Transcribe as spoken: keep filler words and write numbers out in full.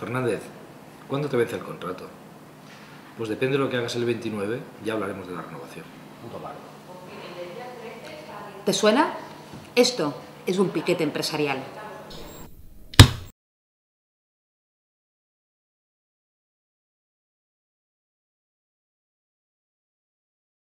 Fernández, ¿cuándo te vence el contrato? Pues depende de lo que hagas el veintinueve, ya hablaremos de la renovación. ¿Te suena? Esto es un piquete empresarial.